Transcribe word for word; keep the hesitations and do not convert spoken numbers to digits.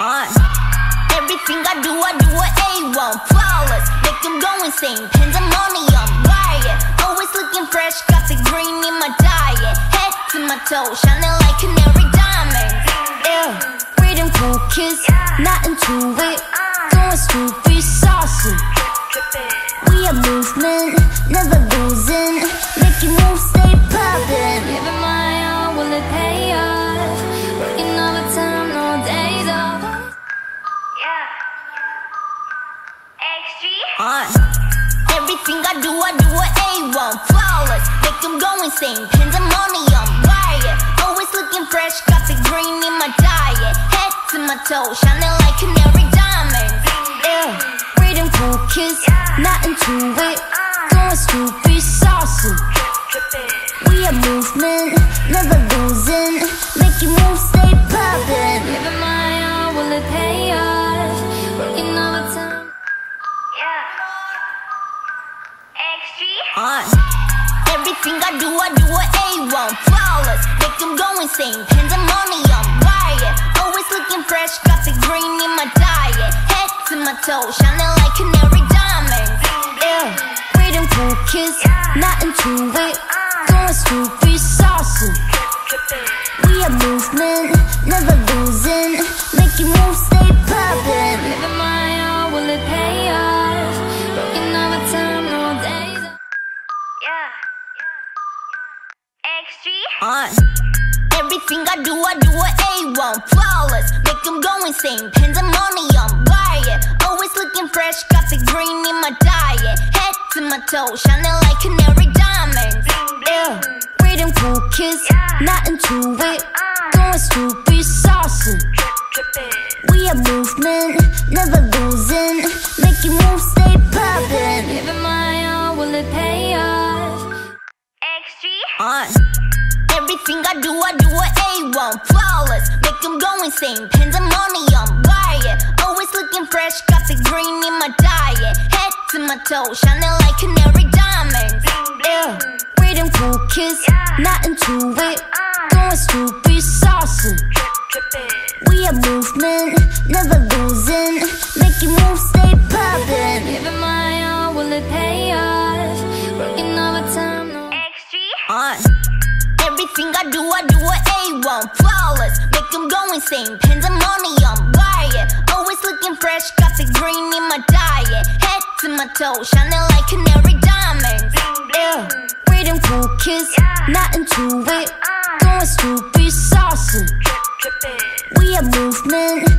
Uh, everything I do, I do at A one. Flawless, make them go insane. Pandemonium, riot. Always looking fresh, got the green in my diet. Head to my toe, shining like canary diamonds. Yeah, freedom cool kids, not into it. Going stupid, saucy. We are movement, never losing. Making moves, stay poppin'. Giving my all, will it pay off? Working overtime, no days off. Yeah. X G. Uh, everything I do, I do at A one. Flawless, make them go insane. Pandemonium, riot. Always looking fresh, got the green in my diet. Head to my toe, shining like canary diamonds. Yeah, freedom cool kids, not into it. Going stupid, saucy. We are movement, never losing. Making moves, stay poppin'. Giving my all, will it pay off? Working overtime. Yeah. X G. Uh, everything I do, I do at A one. Flawless, make them go insane. Pandemonium, riot. Always looking fresh, got the green in my diet. Head to my toe, shining like canary diamonds. Yeah, freedom cool kids, not into it. Going stupid, saucy. We are movement, never losing. Making moves, stay poppin'. Giving my all, will it pay off? Working overtime, no days off. Yeah. X G. Uh, everything I do, I do at A one. Flawless, make them go insane. Pandemonium, riot. Always looking fresh, got the green in my diet. Head to my toe, shining like canary diamonds. Yeah, freedom cool kids, not into it. Going stupid, saucy. We are movement, never losing. Making moves, stay poppin'. Giving my all, will it pay off? X G. Uh, everything I do, I do at A one. Flawless, make them go insane. Pandemonium, riot. Always looking fresh, got the green in my diet. Head to my toe, shining like canary diamonds. Yeah, freedom cool kids, not into it. Going stupid, saucy. We are movement, never losing. Making moves, stay poppin'. Giving my all, will it pay off? Working overtime, no X G. Uh, everything I do, I do at A one. Flawless, make them go insane. Pandemonium, riot. Always looking fresh, got the green in my diet. Head to my toe, shining like canary diamonds. Yeah, freedom cool kids, not into it. Going stupid, saucy. We are movement,